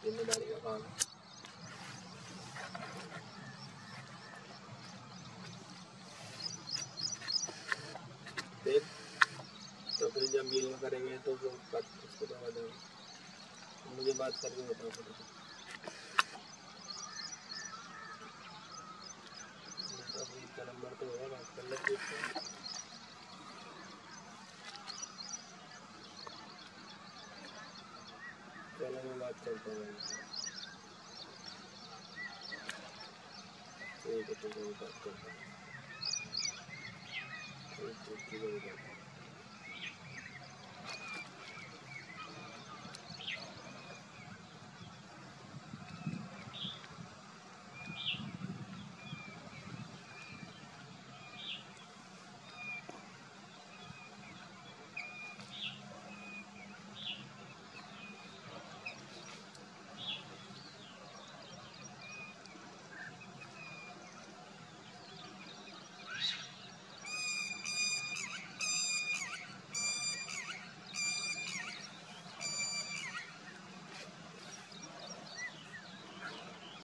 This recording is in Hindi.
जिम्मेदारी का काम है। तो फिर जब मील में करेंगे तो वो बात उसको तो आ जाएगा। मुझे बात करके बताओ फिर का नंबर तो है, बात कर लेते हैं। चलो मैं बात करता हूँ। ठीक है, बात करता हूँ। ठीक है, बात।